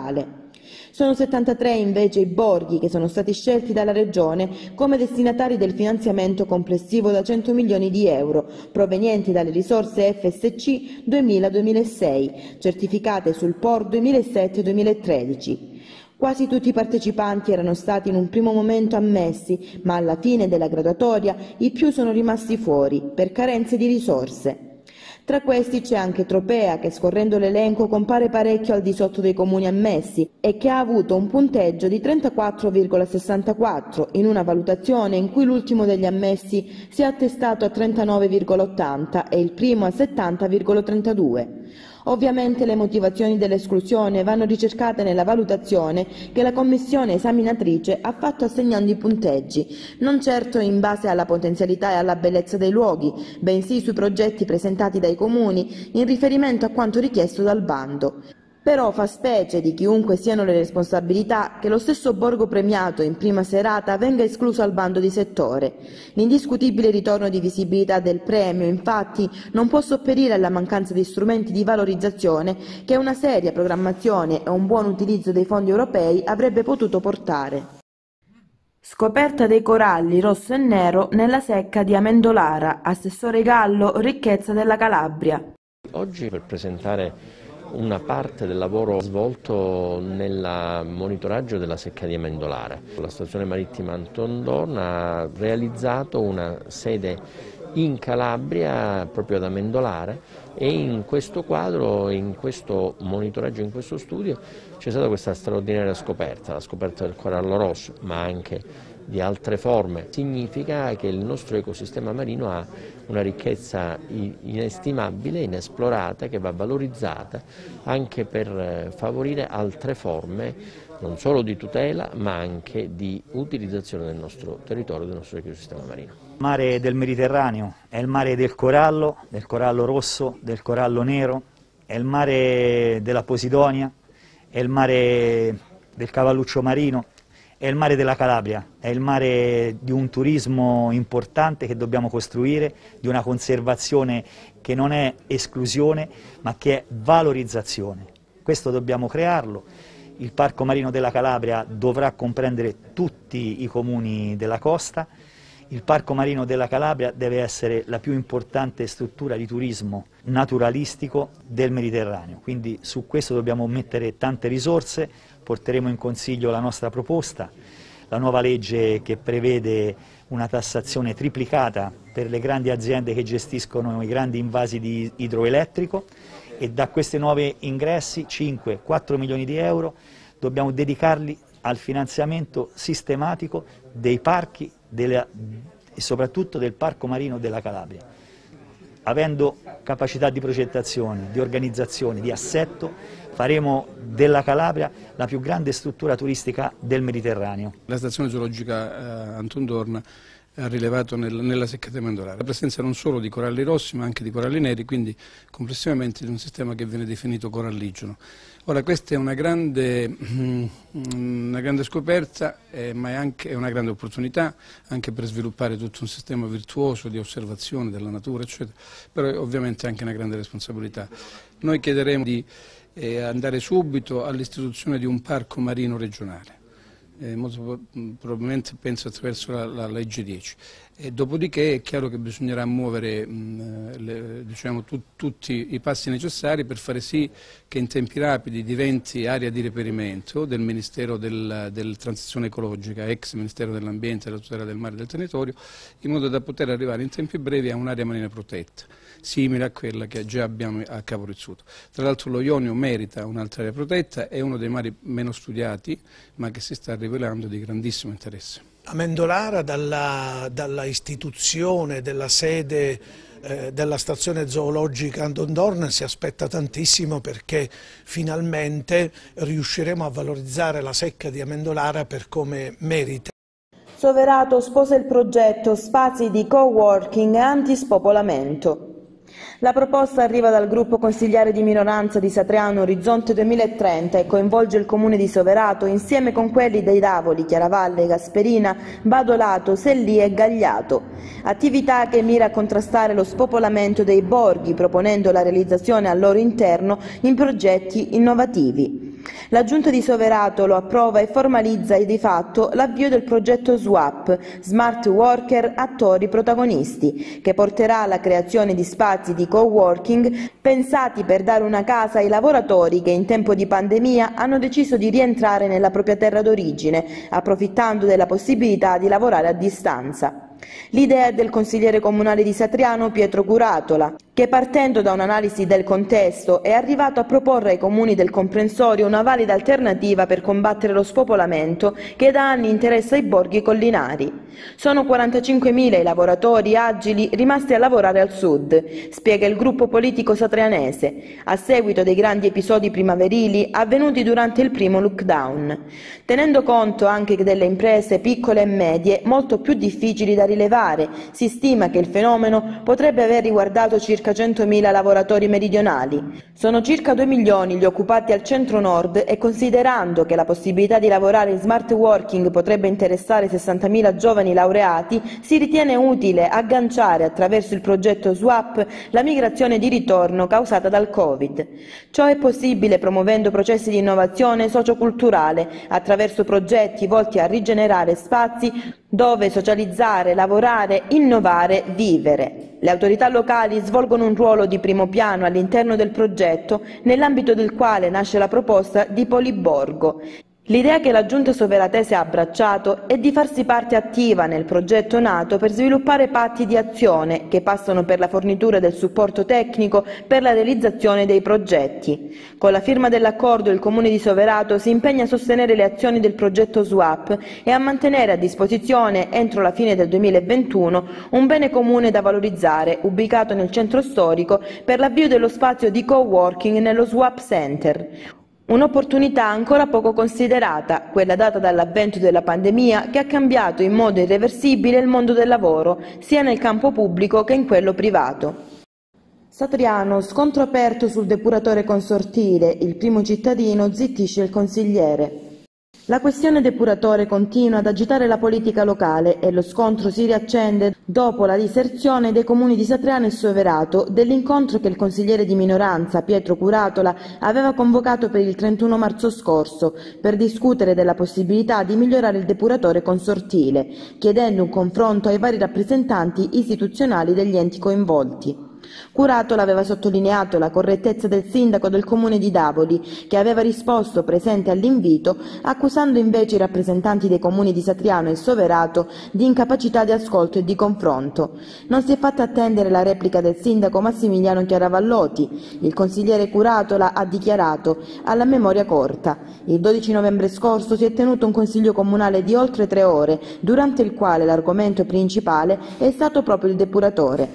Sono settantatré invece i borghi che sono stati scelti dalla Regione come destinatari del finanziamento complessivo da cento milioni di euro provenienti dalle risorse F S C duemila duemilasei, certificate sul P O R duemilasette duemilatredici. Quasi tutti i partecipanti erano stati in un primo momento ammessi, ma alla fine della graduatoria i più sono rimasti fuori per carenze di risorse. Tra questi c'è anche Tropea, che scorrendo l'elenco compare parecchio al di sotto dei comuni ammessi e che ha avuto un punteggio di trentaquattro virgola sessantaquattro in una valutazione in cui l'ultimo degli ammessi si è attestato a trentanove virgola ottanta e il primo a settanta virgola trentadue. Ovviamente le motivazioni dell'esclusione vanno ricercate nella valutazione che la commissione esaminatrice ha fatto assegnando i punteggi, non certo in base alla potenzialità e alla bellezza dei luoghi, bensì sui progetti presentati dai comuni in riferimento a quanto richiesto dal bando. Però fa specie di chiunque siano le responsabilità che lo stesso borgo premiato in prima serata venga escluso al bando di settore. L'indiscutibile ritorno di visibilità del premio, infatti, non può sopperire alla mancanza di strumenti di valorizzazione che una seria programmazione e un buon utilizzo dei fondi europei avrebbe potuto portare. Scoperta dei coralli rosso e nero nella secca di Amendolara, Assessore Gallo, ricchezza della Calabria. Oggi per presentare una parte del lavoro svolto nel monitoraggio della secca di Amendolara. La stazione marittima Anton Dohrn ha realizzato una sede in Calabria, proprio ad Amendolara, e in questo quadro, in questo monitoraggio, in questo studio c'è stata questa straordinaria scoperta, la scoperta del corallo rosso, ma anche di altre forme. Significa che il nostro ecosistema marino ha una ricchezza inestimabile, inesplorata, che va valorizzata anche per favorire altre forme non solo di tutela ma anche di utilizzazione del nostro territorio, del nostro ecosistema marino. Il mare del Mediterraneo è il mare del corallo, del corallo rosso, del corallo nero, è il mare della Posidonia, è il mare del cavalluccio marino, è il mare della Calabria, è il mare di un turismo importante che dobbiamo costruire, di una conservazione che non è esclusione ma che è valorizzazione. Questo dobbiamo crearlo. Il Parco Marino della Calabria dovrà comprendere tutti i comuni della costa. Il Parco Marino della Calabria deve essere la più importante struttura di turismo naturalistico del Mediterraneo, quindi su questo dobbiamo mettere tante risorse. Porteremo in Consiglio la nostra proposta, la nuova legge che prevede una tassazione triplicata per le grandi aziende che gestiscono i grandi invasi di idroelettrico, e da questi nuovi ingressi cinque quattro milioni di euro dobbiamo dedicarli al finanziamento sistematico dei parchi delle, e soprattutto del Parco Marino della Calabria, avendo capacità di progettazione, di organizzazione, di assetto. Faremo della Calabria la più grande struttura turistica del Mediterraneo. La stazione zoologica eh, Anton Dohrn ha rilevato nel, nella secca demandolare. La presenza non solo di coralli rossi ma anche di coralli neri, quindi complessivamente di un sistema che viene definito coralligeno. Ora questa è una grande, una grande scoperta, eh, ma è anche è una grande opportunità anche per sviluppare tutto un sistema virtuoso di osservazione della natura, eccetera, però è ovviamente anche una grande responsabilità. Noi chiederemo di eh, andare subito all'istituzione di un parco marino regionale. Eh, molto probabilmente penso attraverso la, la legge dieci. E dopodiché è chiaro che bisognerà muovere mh, le, diciamo, tu, tutti i passi necessari per fare sì che in tempi rapidi diventi area di reperimento del Ministero del, del Transizione Ecologica, ex Ministero dell'Ambiente, della tutela del mare e del territorio, in modo da poter arrivare in tempi brevi a un'area marina protetta, simile a quella che già abbiamo a Capo Rizzuto. Tra l'altro lo Ionio merita un'altra area protetta, è uno dei mari meno studiati, ma che si sta rivelando di grandissimo interesse. Amendolara dalla, dalla istituzione della sede eh, della stazione zoologica Anton Dohrn si aspetta tantissimo, perché finalmente riusciremo a valorizzare la secca di Amendolara per come merita. Soverato sposa il progetto Spazi di coworking e antispopolamento. La proposta arriva dal gruppo consigliare di minoranza di Satriano Orizzonte duemilatrenta e coinvolge il comune di Soverato insieme con quelli dei Davoli, Chiaravalle, Gasperina, Badolato, Sellì e Gagliato. Attività che mira a contrastare lo spopolamento dei borghi, proponendo la realizzazione al loro interno in progetti innovativi. La Giunta di Soverato lo approva e formalizza di fatto l'avvio del progetto S W A P, Smart Worker Attori Protagonisti, che porterà alla creazione di spazi di coworking pensati per dare una casa ai lavoratori che in tempo di pandemia hanno deciso di rientrare nella propria terra d'origine, approfittando della possibilità di lavorare a distanza. L'idea è del consigliere comunale di Satriano Pietro Curatola, che partendo da un'analisi del contesto è arrivato a proporre ai comuni del comprensorio una valida alternativa per combattere lo spopolamento che da anni interessa i borghi collinari. Sono quarantacinquemila i lavoratori agili rimasti a lavorare al sud, spiega il gruppo politico satrianese, a seguito dei grandi episodi primaverili avvenuti durante il primo lockdown. Tenendo conto anche delle imprese piccole e medie molto più difficili da rilevare, si stima che il fenomeno potrebbe aver riguardato circa centomila lavoratori meridionali. Sono circa due milioni gli occupati al centro-nord e considerando che la possibilità di lavorare in smart working potrebbe interessare sessantamila giovani laureati, si ritiene utile agganciare attraverso il progetto S W A P la migrazione di ritorno causata dal Covid. Ciò è possibile promuovendo processi di innovazione socioculturale attraverso progetti volti a rigenerare spazi dove socializzare, lavorare, innovare, vivere. Le autorità locali svolgono un ruolo di primo piano all'interno del progetto, nell'ambito del quale nasce la proposta di Poliborgo. L'idea che la Giunta Soveratese ha abbracciato è di farsi parte attiva nel progetto nato per sviluppare patti di azione che passano per la fornitura del supporto tecnico per la realizzazione dei progetti. Con la firma dell'accordo il Comune di Soverato si impegna a sostenere le azioni del progetto S W A P e a mantenere a disposizione entro la fine del duemilaventuno un bene comune da valorizzare ubicato nel centro storico per l'avvio dello spazio di coworking nello S W A P Center. Un'opportunità ancora poco considerata, quella data dall'avvento della pandemia che ha cambiato in modo irreversibile il mondo del lavoro, sia nel campo pubblico che in quello privato. Satriano, scontro aperto sul depuratore consortile, il primo cittadino zittisce il consigliere. La questione depuratore continua ad agitare la politica locale e lo scontro si riaccende dopo la diserzione dei comuni di Satriano e Soverato dell'incontro che il consigliere di minoranza Pietro Curatola aveva convocato per il trentuno marzo scorso per discutere della possibilità di migliorare il depuratore consortile, chiedendo un confronto ai vari rappresentanti istituzionali degli enti coinvolti. Curatola aveva sottolineato la correttezza del sindaco del comune di Davoli, che aveva risposto presente all'invito, accusando invece i rappresentanti dei comuni di Satriano e Soverato di incapacità di ascolto e di confronto. Non si è fatta attendere la replica del sindaco Massimiliano Chiaravallotti. Il consigliere Curatola ha dichiarato alla memoria corta. Il dodici novembre scorso si è tenuto un consiglio comunale di oltre tre ore, durante il quale l'argomento principale è stato proprio il depuratore.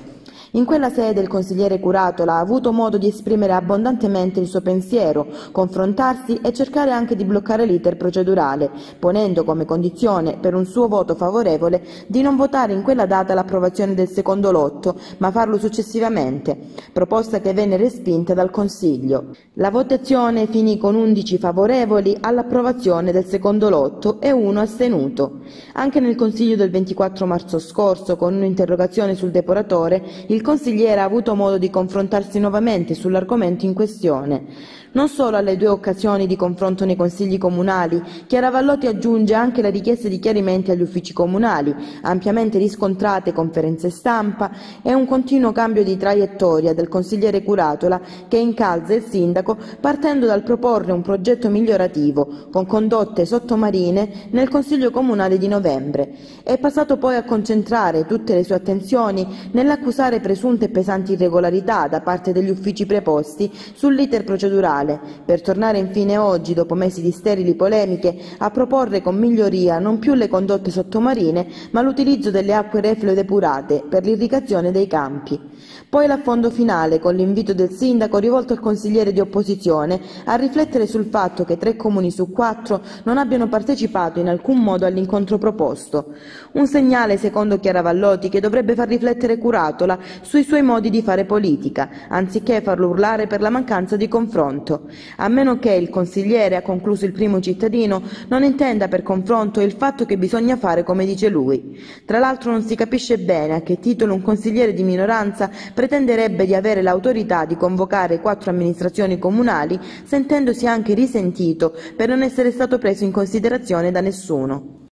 In quella sede il consigliere Curatola ha avuto modo di esprimere abbondantemente il suo pensiero, confrontarsi e cercare anche di bloccare l'iter procedurale, ponendo come condizione per un suo voto favorevole di non votare in quella data l'approvazione del secondo lotto, ma farlo successivamente, proposta che venne respinta dal Consiglio. La votazione finì con undici favorevoli all'approvazione del secondo lotto e uno astenuto. Anche nel Consiglio del ventiquattro marzo scorso, con un'interrogazione sul depuratore, il consigliere ha avuto modo di confrontarsi nuovamente sull'argomento in questione. Non solo alle due occasioni di confronto nei consigli comunali, Chiaravallotti aggiunge anche la richiesta di chiarimenti agli uffici comunali, ampiamente riscontrate conferenze stampa e un continuo cambio di traiettoria del consigliere Curatola che incalza il sindaco partendo dal proporre un progetto migliorativo con condotte sottomarine nel consiglio comunale di novembre. È passato poi a concentrare tutte le sue attenzioni nell'accusare presunte e pesanti irregolarità da parte degli uffici preposti sull'iter procedurale, per tornare infine oggi, dopo mesi di sterili polemiche, a proporre con miglioria non più le condotte sottomarine, ma l'utilizzo delle acque reflue depurate per l'irrigazione dei campi. Poi l'affondo finale, con l'invito del sindaco rivolto al consigliere di opposizione a riflettere sul fatto che tre comuni su quattro non abbiano partecipato in alcun modo all'incontro proposto. Un segnale, secondo Chiaravallotti, che dovrebbe far riflettere Curatola sui suoi modi di fare politica, anziché farlo urlare per la mancanza di confronto. A meno che il consigliere, ha concluso il primo cittadino, non intenda per confronto il fatto che bisogna fare come dice lui. Tra l'altro non si capisce bene a che titolo un consigliere di minoranza pretenderebbe di avere l'autorità di convocare quattro amministrazioni comunali, sentendosi anche risentito per non essere stato preso in considerazione da nessuno.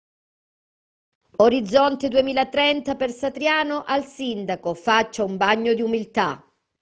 Orizzonte duemilatrenta per Satriano, al sindaco faccia un bagno di umiltà.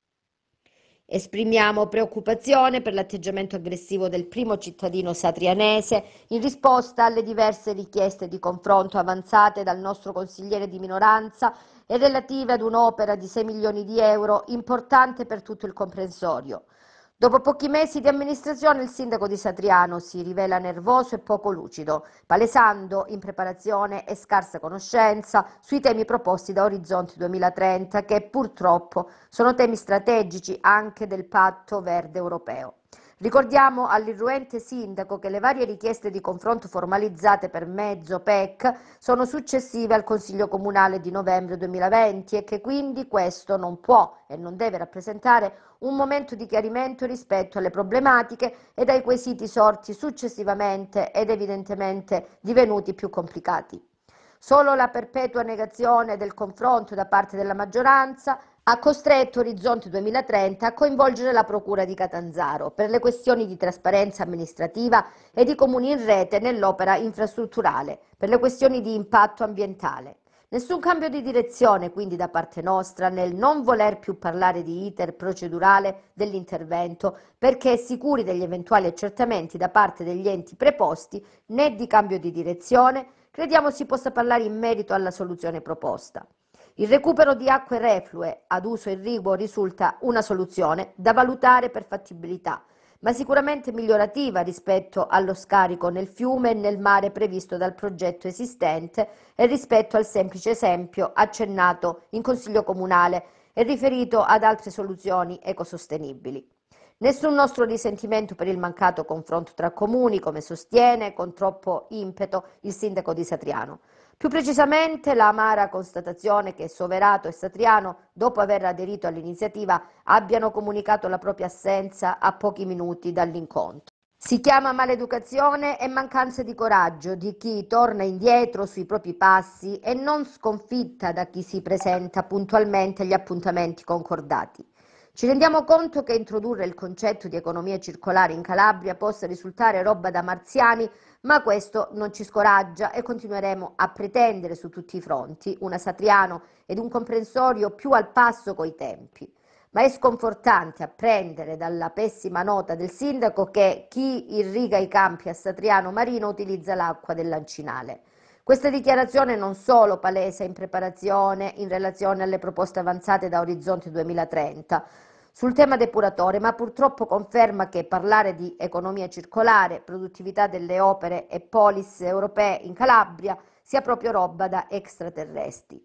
Esprimiamo preoccupazione per l'atteggiamento aggressivo del primo cittadino satrianese in risposta alle diverse richieste di confronto avanzate dal nostro consigliere di minoranza e relative ad un'opera di sei milioni di euro importante per tutto il comprensorio. Dopo pochi mesi di amministrazione il sindaco di Satriano si rivela nervoso e poco lucido, palesando impreparazione e scarsa conoscenza sui temi proposti da Orizzonte duemilatrenta, che purtroppo sono temi strategici anche del Patto Verde Europeo. Ricordiamo all'irruente sindaco che le varie richieste di confronto formalizzate per mezzo P E C sono successive al Consiglio Comunale di novembre duemilaventi e che quindi questo non può e non deve rappresentare un momento di chiarimento rispetto alle problematiche ed ai quesiti sorti successivamente ed evidentemente divenuti più complicati. Solo la perpetua negazione del confronto da parte della maggioranza ha costretto Orizzonte duemilatrenta a coinvolgere la Procura di Catanzaro per le questioni di trasparenza amministrativa e di comuni in rete nell'opera infrastrutturale, per le questioni di impatto ambientale. Nessun cambio di direzione quindi da parte nostra nel non voler più parlare di iter procedurale dell'intervento, perché sicuri degli eventuali accertamenti da parte degli enti preposti, né di cambio di direzione, crediamo si possa parlare in merito alla soluzione proposta. Il recupero di acque reflue ad uso irriguo risulta una soluzione da valutare per fattibilità, ma sicuramente migliorativa rispetto allo scarico nel fiume e nel mare previsto dal progetto esistente e rispetto al semplice esempio accennato in Consiglio Comunale e riferito ad altre soluzioni ecosostenibili. Nessun nostro risentimento per il mancato confronto tra comuni, come sostiene con troppo impeto il sindaco di Satriano. Più precisamente la amara constatazione che Soverato e Satriano, dopo aver aderito all'iniziativa, abbiano comunicato la propria assenza a pochi minuti dall'incontro. Si chiama maleducazione e mancanza di coraggio di chi torna indietro sui propri passi e non sconfitta da chi si presenta puntualmente agli appuntamenti concordati. Ci rendiamo conto che introdurre il concetto di economia circolare in Calabria possa risultare roba da marziani, ma questo non ci scoraggia e continueremo a pretendere su tutti i fronti una Satriano ed un comprensorio più al passo coi tempi. Ma è sconfortante apprendere dalla pessima nota del sindaco che chi irriga i campi a Satriano Marino utilizza l'acqua del Lancinale. Questa dichiarazione non solo palesa in preparazione in relazione alle proposte avanzate da Orizzonte duemilatrenta sul tema depuratore, ma purtroppo conferma che parlare di economia circolare, produttività delle opere e polis europee in Calabria sia proprio roba da extraterrestri.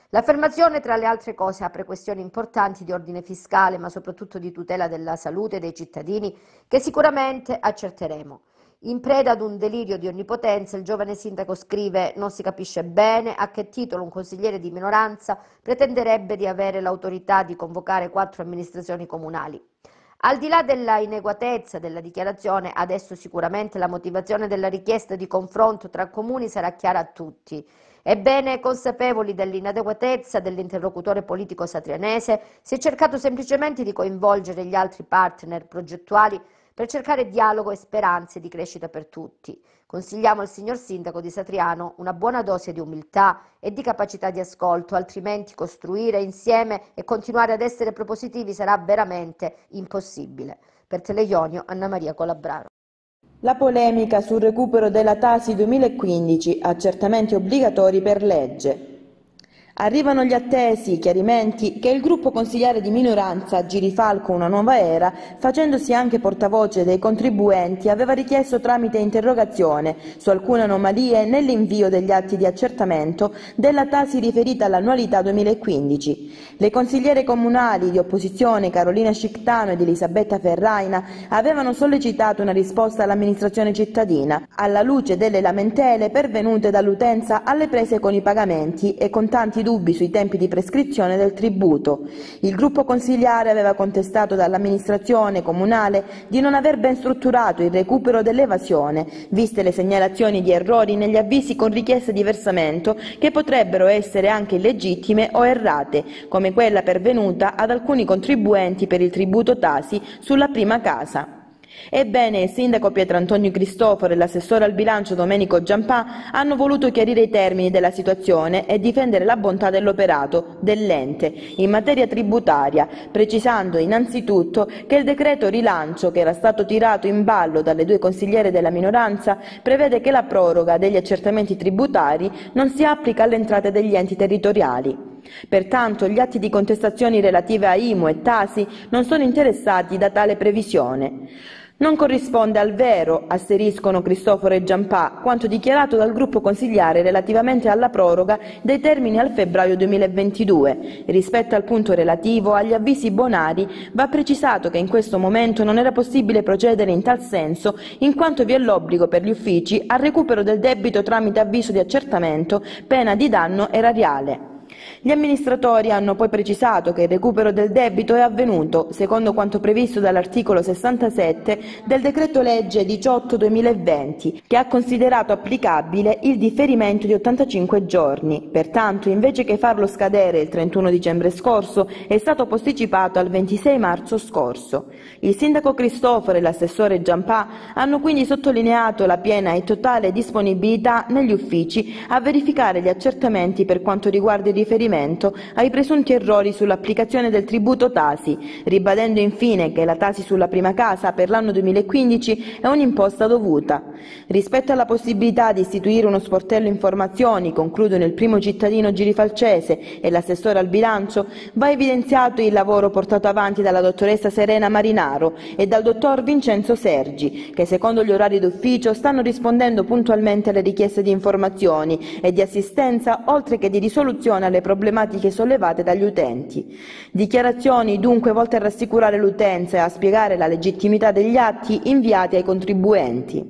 L'affermazione, tra le altre cose, apre questioni importanti di ordine fiscale, ma soprattutto di tutela della salute dei cittadini, che sicuramente accerteremo. In preda ad un delirio di onnipotenza, il giovane sindaco scrive: non si capisce bene a che titolo un consigliere di minoranza pretenderebbe di avere l'autorità di convocare quattro amministrazioni comunali. Al di là della inadeguatezza della dichiarazione, adesso sicuramente la motivazione della richiesta di confronto tra comuni sarà chiara a tutti. Ebbene, consapevoli dell'inadeguatezza dell'interlocutore politico satrianese, si è cercato semplicemente di coinvolgere gli altri partner progettuali per cercare dialogo e speranze di crescita per tutti. Consigliamo al signor sindaco di Satriano una buona dose di umiltà e di capacità di ascolto, altrimenti costruire insieme e continuare ad essere propositivi sarà veramente impossibile. Per Teleionio, Anna Maria Colabraro. La polemica sul recupero della Tasi duemilaquindici, accertamenti obbligatori per legge. Arrivano gli attesi chiarimenti che il gruppo consigliare di minoranza Girifalco Una Nuova Era, facendosi anche portavoce dei contribuenti, aveva richiesto tramite interrogazione su alcune anomalie nell'invio degli atti di accertamento della Tasi riferita all'annualità duemilaquindici. Le consigliere comunali di opposizione Carolina Scictano ed Elisabetta Ferraina avevano sollecitato una risposta all'amministrazione cittadina, alla luce delle lamentele pervenute dall'utenza alle prese con i pagamenti e con tanti dubbi sui tempi di prescrizione del tributo. Il gruppo consigliare aveva contestato dall'amministrazione comunale di non aver ben strutturato il recupero dell'evasione, viste le segnalazioni di errori negli avvisi con richiesta di versamento che potrebbero essere anche illegittime o errate, come quella pervenuta ad alcuni contribuenti per il tributo Tasi sulla prima casa. Ebbene, il sindaco Pietrantonio Cristoforo e l'assessore al bilancio Domenico Giampà hanno voluto chiarire i termini della situazione e difendere la bontà dell'operato dell'ente in materia tributaria, precisando innanzitutto che il decreto rilancio, che era stato tirato in ballo dalle due consigliere della minoranza, prevede che la proroga degli accertamenti tributari non si applica alle entrate degli enti territoriali. Pertanto gli atti di contestazioni relative a I M U e Tasi non sono interessati da tale previsione. Non corrisponde al vero, asteriscono Cristoforo e Giampà, quanto dichiarato dal gruppo consigliare relativamente alla proroga dei termini al febbraio duemilaventidue. Rispetto al punto relativo agli avvisi bonari, va precisato che in questo momento non era possibile procedere in tal senso, in quanto vi è l'obbligo per gli uffici al recupero del debito tramite avviso di accertamento, pena di danno erariale. Gli amministratori hanno poi precisato che il recupero del debito è avvenuto secondo quanto previsto dall'articolo sessantasette del decreto legge diciotto duemilaventi, che ha considerato applicabile il differimento di ottantacinque giorni. Pertanto, invece che farlo scadere il trentuno dicembre scorso, è stato posticipato al ventisei marzo scorso. Il sindaco Cristoforo e l'assessore Giampà hanno quindi sottolineato la piena e totale disponibilità negli uffici a verificare gli accertamenti per quanto riguarda il riferimento ai presunti errori sull'applicazione del tributo Tasi, ribadendo infine che la Tasi sulla prima casa per l'anno duemilaquindici è un'imposta dovuta. Rispetto alla possibilità di istituire uno sportello informazioni, concludono il primo cittadino girifalcese e l'assessore al bilancio, va evidenziato il lavoro portato avanti dalla dottoressa Serena Marinaro e dal dottor Vincenzo Sergi, che secondo gli orari d'ufficio stanno rispondendo puntualmente alle richieste di informazioni e di assistenza, oltre che di risoluzione alle problematiche sollevate dagli utenti. Dichiarazioni dunque volte a rassicurare l'utenza e a spiegare la legittimità degli atti inviati ai contribuenti.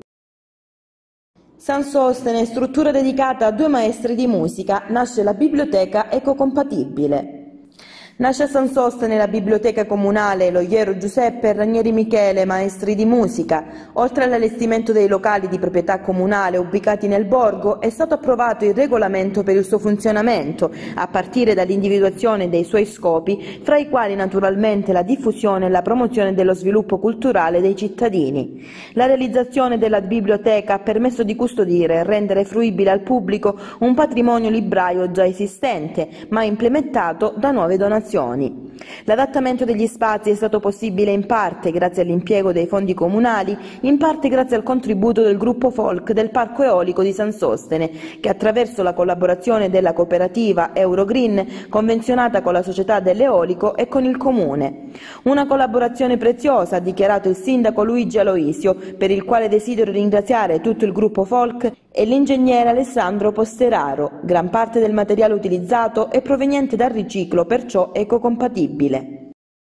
San Sostene, struttura dedicata a due maestri di musica, nasce la biblioteca ecocompatibile. Nasce a San Sostene la biblioteca comunale Loiero Giuseppe e Ranieri Michele, maestri di musica. Oltre all'allestimento dei locali di proprietà comunale ubicati nel borgo, è stato approvato il regolamento per il suo funzionamento, a partire dall'individuazione dei suoi scopi, fra i quali naturalmente la diffusione e la promozione dello sviluppo culturale dei cittadini. La realizzazione della biblioteca ha permesso di custodire e rendere fruibile al pubblico un patrimonio librario già esistente, ma implementato da nuove donazioni. L'adattamento degli spazi è stato possibile in parte grazie all'impiego dei fondi comunali, in parte grazie al contributo del gruppo Folk del Parco Eolico di San Sostene, che attraverso la collaborazione della cooperativa Eurogreen, convenzionata con la società dell'Eolico e con il Comune. Una collaborazione preziosa, ha dichiarato il sindaco Luigi Aloisio, per il quale desidero ringraziare tutto il gruppo Folk e l'ingegnere Alessandro Posteraro. Gran parte del materiale utilizzato è proveniente dal riciclo, perciò ecocompatibile.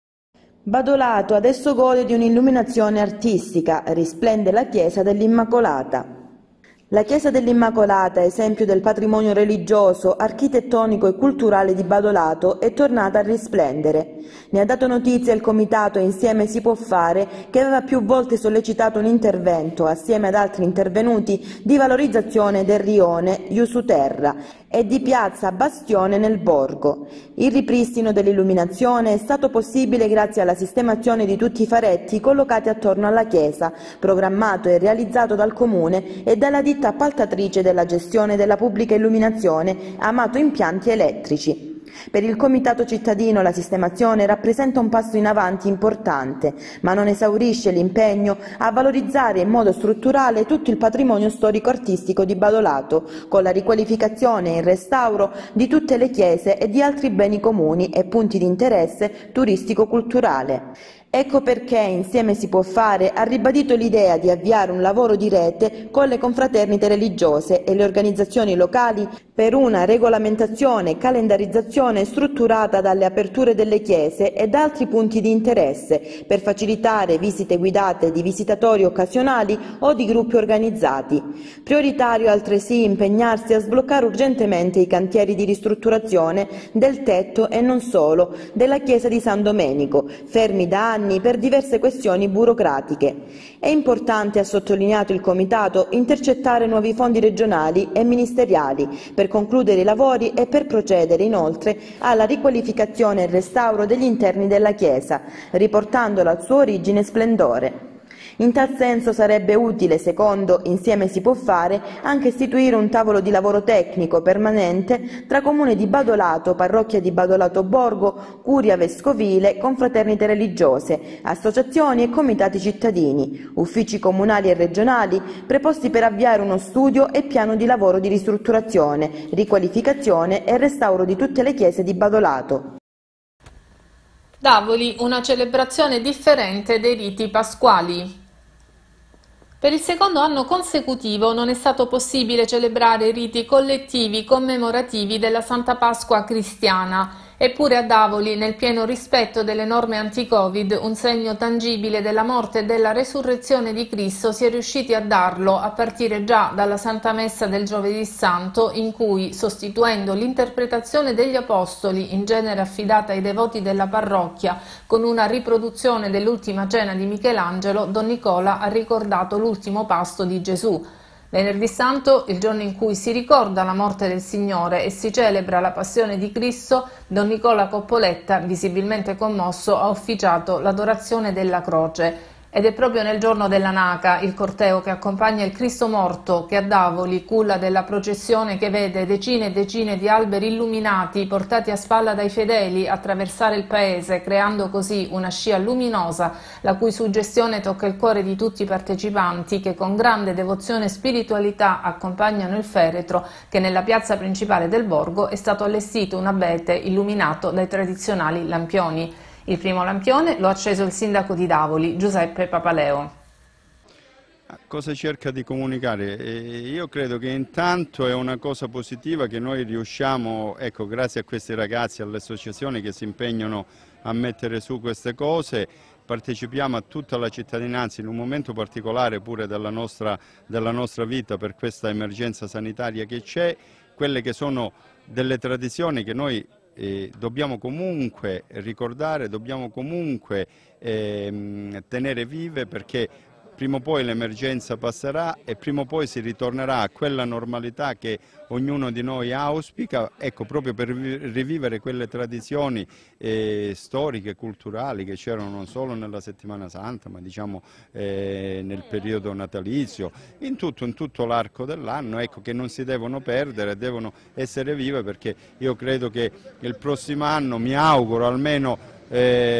Badolato adesso gode di un'illuminazione artistica, risplende la chiesa dell'Immacolata. La chiesa dell'Immacolata, esempio del patrimonio religioso, architettonico e culturale di Badolato, è tornata a risplendere. Ne ha dato notizia il comitato Insieme si può fare, che aveva più volte sollecitato un intervento, assieme ad altri intervenuti, di valorizzazione del rione Iusuterra e di piazza Bastione nel Borgo. Il ripristino dell'illuminazione è stato possibile grazie alla sistemazione di tutti i faretti collocati attorno alla chiesa, programmato e realizzato dal Comune e dalla ditta appaltatrice della gestione della pubblica illuminazione Amato Impianti Elettrici. Per il Comitato cittadino la sistemazione rappresenta un passo in avanti importante, ma non esaurisce l'impegno a valorizzare in modo strutturale tutto il patrimonio storico-artistico di Badolato, con la riqualificazione e il restauro di tutte le chiese e di altri beni comuni e punti di interesse turistico-culturale. Ecco perché Insieme si può fare ha ribadito l'idea di avviare un lavoro di rete con le confraternite religiose e le organizzazioni locali per una regolamentazione e calendarizzazione strutturata dalle aperture delle chiese e da altri punti di interesse per facilitare visite guidate di visitatori occasionali o di gruppi organizzati. Prioritario altresì impegnarsi a sbloccare urgentemente i cantieri di ristrutturazione del tetto e non solo della chiesa di San Domenico, fermi da anni per diverse questioni burocratiche. È importante, ha sottolineato il Comitato, intercettare nuovi fondi regionali e ministeriali per concludere i lavori e per procedere inoltre alla riqualificazione e restauro degli interni della chiesa, riportandola al suo origine e splendore. In tal senso sarebbe utile, secondo Insieme si può fare, anche istituire un tavolo di lavoro tecnico permanente tra Comune di Badolato, Parrocchia di Badolato Borgo, Curia Vescovile, confraternite religiose, associazioni e comitati cittadini, uffici comunali e regionali, preposti per avviare uno studio e piano di lavoro di ristrutturazione, riqualificazione e restauro di tutte le chiese di Badolato. Davoli, una celebrazione differente dei riti pasquali. Per il secondo anno consecutivo non è stato possibile celebrare i riti collettivi commemorativi della Santa Pasqua cristiana. Eppure a Davoli, nel pieno rispetto delle norme anti-Covid, un segno tangibile della morte e della resurrezione di Cristo si è riusciti a darlo a partire già dalla Santa Messa del Giovedì Santo, in cui, sostituendo l'interpretazione degli Apostoli, in genere affidata ai devoti della parrocchia, con una riproduzione dell'Ultima Cena di Michelangelo, Don Nicola ha ricordato l'ultimo pasto di Gesù. Venerdì Santo, il giorno in cui si ricorda la morte del Signore e si celebra la passione di Cristo, Don Nicola Coppoletta, visibilmente commosso, ha officiato l'adorazione della croce. Ed è proprio nel giorno della Naca, il corteo che accompagna il Cristo morto, che a Davoli, culla della processione che vede decine e decine di alberi illuminati portati a spalla dai fedeli attraversare il paese, creando così una scia luminosa, la cui suggestione tocca il cuore di tutti i partecipanti che con grande devozione e spiritualità accompagnano il feretro che nella piazza principale del borgo è stato allestito un abete illuminato dai tradizionali lampioni. Il primo lampione lo ha acceso il sindaco di Davoli, Giuseppe Papaleo. Cosa cerca di comunicare? Io credo che intanto è una cosa positiva che noi riusciamo, ecco, grazie a questi ragazzi, alle associazioni che si impegnano a mettere su queste cose, partecipiamo a tutta la cittadinanza in un momento particolare pure della nostra, della nostra vita per questa emergenza sanitaria che c'è, quelle che sono delle tradizioni che noi Eh, dobbiamo comunque ricordare, dobbiamo comunque eh, tenere vive, perché prima o poi l'emergenza passerà e prima o poi si ritornerà a quella normalità che ognuno di noi auspica, ecco, proprio per rivivere quelle tradizioni eh, storiche, culturali che c'erano non solo nella Settimana Santa, ma diciamo eh, nel periodo natalizio, in tutto, in tutto l'arco dell'anno, ecco, che non si devono perdere, devono essere vive, perché io credo che il prossimo anno, mi auguro almeno, Eh,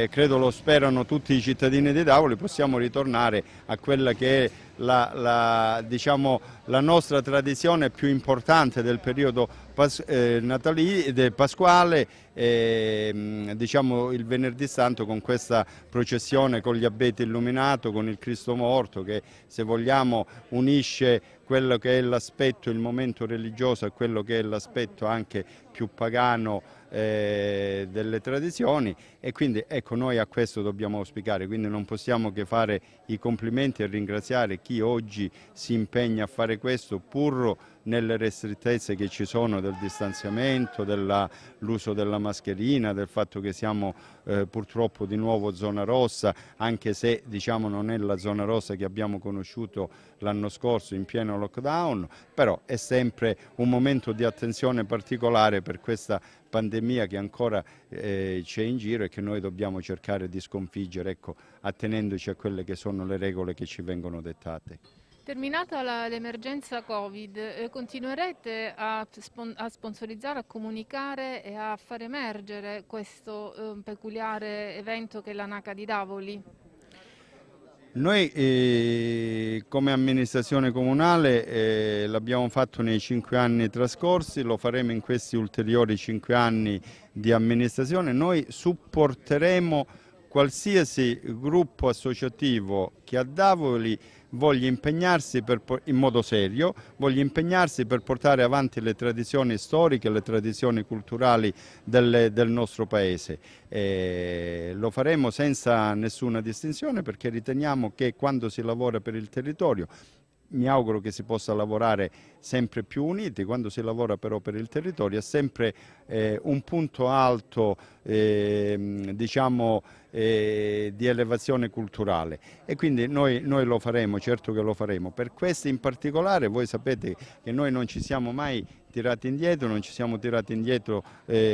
eh, credo lo sperano tutti i cittadini di Davoli, possiamo ritornare a quella che è la, la, diciamo, la nostra tradizione più importante del periodo pas, eh, natali, del pasquale, eh, diciamo il venerdì santo, con questa processione con gli abeti illuminato, con il Cristo morto, che se vogliamo unisce quello che è l'aspetto, il momento religioso, e quello che è l'aspetto anche più pagano eh, delle tradizioni, e quindi ecco, noi a questo dobbiamo auspicare, quindi non possiamo che fare i complimenti e ringraziare chi oggi si impegna a fare questo, pur nelle restrittezze che ci sono del distanziamento, dell'uso della mascherina, del fatto che siamo eh, purtroppo di nuovo zona rossa, anche se diciamo non è la zona rossa che abbiamo conosciuto l'anno scorso in pieno lockdown, però è sempre un momento di attenzione particolare per questa pandemia che ancora eh, c'è in giro e che noi dobbiamo cercare di sconfiggere, ecco, attenendoci a quelle che sono le regole che ci vengono dettate. Terminata l'emergenza Covid, eh, continuerete a, spon a sponsorizzare, a comunicare e a far emergere questo eh, peculiare evento che è la NACA di Davoli? Noi eh, come amministrazione comunale eh, l'abbiamo fatto nei cinque anni trascorsi, lo faremo in questi ulteriori cinque anni di amministrazione. Noi supporteremo qualsiasi gruppo associativo che a Davoli voglia impegnarsi per, in modo serio, voglia impegnarsi per portare avanti le tradizioni storiche, le tradizioni culturali del, del nostro paese. E lo faremo senza nessuna distinzione, perché riteniamo che quando si lavora per il territorio, mi auguro che si possa lavorare sempre più uniti, quando si lavora però per il territorio è sempre eh, un punto alto eh, diciamo, eh, di elevazione culturale, e quindi noi, noi lo faremo, certo che lo faremo. Per questi in particolare voi sapete che noi non ci siamo mai tirati indietro, non ci siamo tirati indietro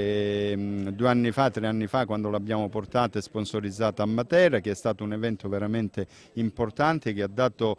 eh, due anni fa, tre anni fa, quando l'abbiamo portata e sponsorizzata a Matera, che è stato un evento veramente importante, che ha dato,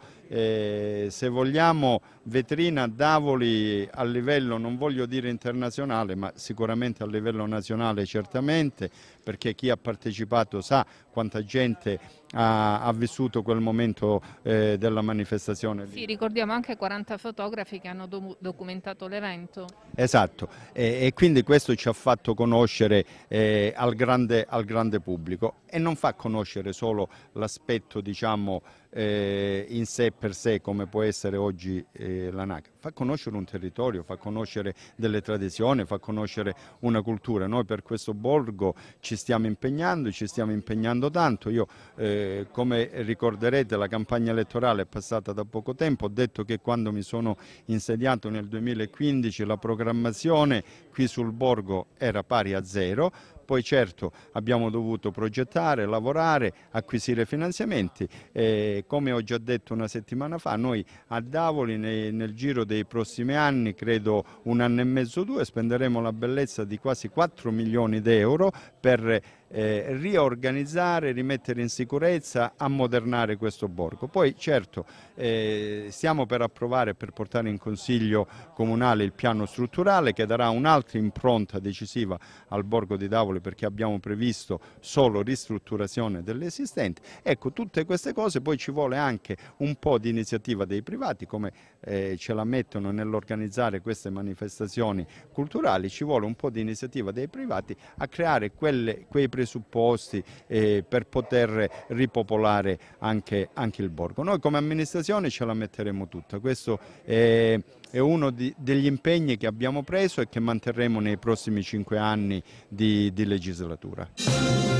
eh, se vogliamo, vetrina a Davoli a livello, non voglio dire internazionale, ma sicuramente a livello nazionale certamente, perché chi ha partecipato sa quanta gente ha, ha vissuto quel momento eh, della manifestazione. Sì, ricordiamo anche quaranta fotografi che hanno do documentato l'evento. Esatto, e, e quindi questo ci ha fatto conoscere eh, al, grande, al grande pubblico, e non fa conoscere solo l'aspetto, diciamo, eh, in sé per sé, come può essere oggi eh, la NACA, fa conoscere un territorio, fa conoscere delle tradizioni, fa conoscere una cultura. Noi per questo borgo ci stiamo impegnando, ci stiamo impegnando tanto. Io eh, come ricorderete, la campagna elettorale è passata da poco tempo, ho detto che quando mi sono insediato nel duemilaquindici la programmazione qui sul borgo era pari a zero. Poi certo abbiamo dovuto progettare, lavorare, acquisire finanziamenti, e come ho già detto una settimana fa, noi a Davoli nei, nel giro dei prossimi anni, credo un anno e mezzo, due, spenderemo la bellezza di quasi quattro milioni di euro per eh, riorganizzare, rimettere in sicurezza, ammodernare questo borgo. Poi certo eh, stiamo per approvare e per portare in consiglio comunale il piano strutturale, che darà un'altra impronta decisiva al borgo di Davoli, perché abbiamo previsto solo ristrutturazione dell'esistente. Ecco, tutte queste cose, poi ci vuole anche un po' di iniziativa dei privati, come eh, ce la mettono nell'organizzare queste manifestazioni culturali, ci vuole un po' di iniziativa dei privati a creare quelle, quei presupposti eh, per poter ripopolare anche, anche il borgo. Noi come amministrazione ce la metteremo tutta, questo è, è uno di, degli impegni che abbiamo preso e che manterremo nei prossimi cinque anni di, di legislatura.